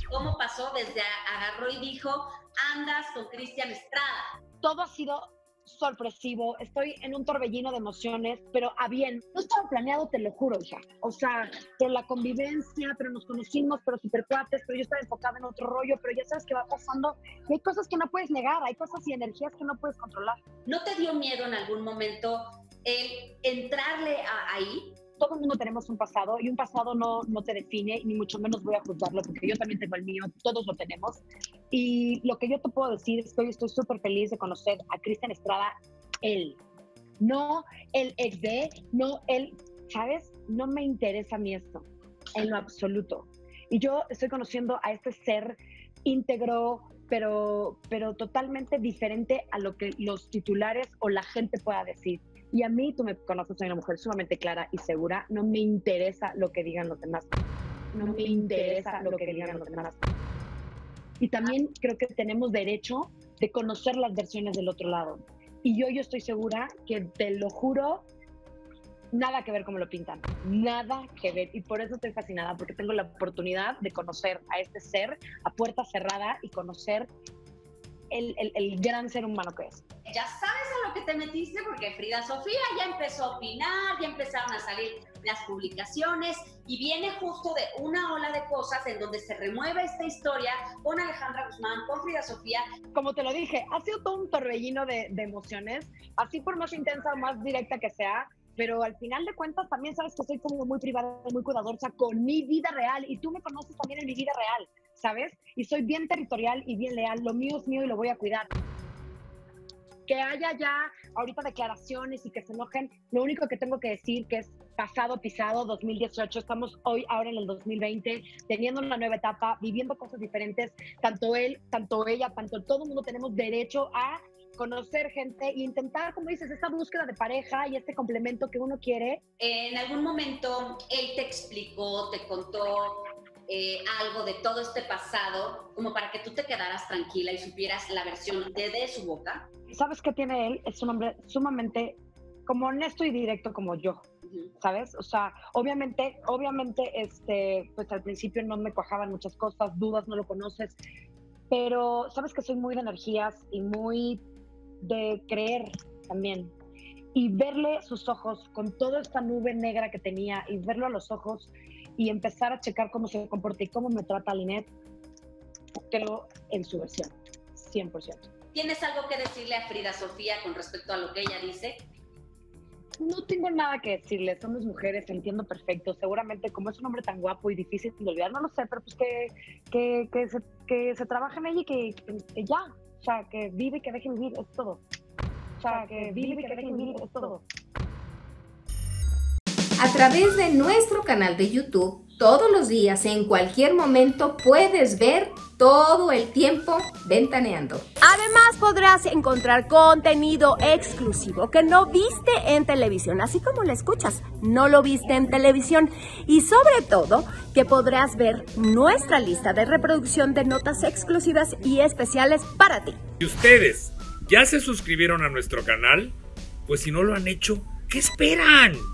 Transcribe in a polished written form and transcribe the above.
¿Cómo pasó desde agarró y dijo, andas con Cristian Estrada? Todo ha sido sorpresivo, estoy en un torbellino de emociones, pero a bien. No estaba planeado, te lo juro, hija. O sea, por la convivencia, pero nos conocimos, pero súper cuates, pero yo estaba enfocada en otro rollo, pero ya sabes que va pasando y hay cosas que no puedes negar, hay cosas y energías que no puedes controlar. ¿No te dio miedo en algún momento el entrarle ahí? Todo el mundo tenemos un pasado y un pasado no te define, ni mucho menos voy a juzgarlo, porque yo también tengo el mío, todos lo tenemos. Y lo que yo te puedo decir es que hoy estoy súper feliz de conocer a Cristian Estrada, él. No el ex de, no él, ¿sabes? No me interesa a mí esto, en lo absoluto. Y yo estoy conociendo a este ser íntegro, pero totalmente diferente a lo que los titulares o la gente pueda decir. Y a mí, tú me conoces, soy una mujer sumamente clara y segura, no me interesa lo que digan los demás. No me interesa lo que digan los demás. Y también creo que tenemos derecho de conocer las versiones del otro lado. Y yo estoy segura que, te lo juro, nada que ver como lo pintan. Nada que ver. Y por eso estoy fascinada, porque tengo la oportunidad de conocer a este ser a puerta cerrada y conocer el gran ser humano que es. Ya sabes a lo que te metiste, porque Frida Sofía ya empezó a opinar, ya empezaron a salir las publicaciones y viene justo de una ola de cosas en donde se remueve esta historia con Alejandra Guzmán, con Frida Sofía. Como te lo dije, ha sido todo un torbellino de emociones, así por más intensa o más directa que sea, pero al final de cuentas también sabes que soy como muy privada, muy cuidadosa con mi vida real, y tú me conoces también en mi vida real, ¿sabes? Y soy bien territorial y bien leal, lo mío es mío y lo voy a cuidar. Que haya ya ahorita declaraciones y que se enojen, lo único que tengo que decir que es pasado pisado, 2018, estamos ahora en el 2020, teniendo una nueva etapa, viviendo cosas diferentes, tanto él, tanto ella, tanto todo el mundo tenemos derecho a conocer gente e intentar, como dices, esta búsqueda de pareja y este complemento que uno quiere. En algún momento él te explicó, te contó algo de todo este pasado, como para que tú te quedaras tranquila y supieras la versión de su boca. ¿Sabes qué tiene él? Es un hombre sumamente como honesto y directo como yo, ¿sabes? O sea, obviamente, pues al principio no me cuajaban muchas cosas, dudas, no lo conoces, pero sabes que soy muy de energías y muy de creer también. Y verle sus ojos con toda esta nube negra que tenía y verlo a los ojos y empezar a checar cómo se comporta y cómo me trata Linet, creo en su versión, 100%. ¿Tienes algo que decirle a Frida Sofía con respecto a lo que ella dice? No tengo nada que decirle, somos mujeres, entiendo perfecto. Seguramente como es un hombre tan guapo y difícil de olvidar, no lo sé, pero pues que se trabaje en ella y que ya, o sea, que vive y que deje vivir, es todo. O sea, que vive y que deje vivir, es todo. A través de nuestro canal de YouTube, todos los días, en cualquier momento, puedes ver todo el tiempo Ventaneando. Además, podrás encontrar contenido exclusivo que no viste en televisión, así como lo escuchas, no lo viste en televisión. Y sobre todo, que podrás ver nuestra lista de reproducción de notas exclusivas y especiales para ti. ¿Y ustedes ya se suscribieron a nuestro canal? Pues si no lo han hecho, ¿qué esperan?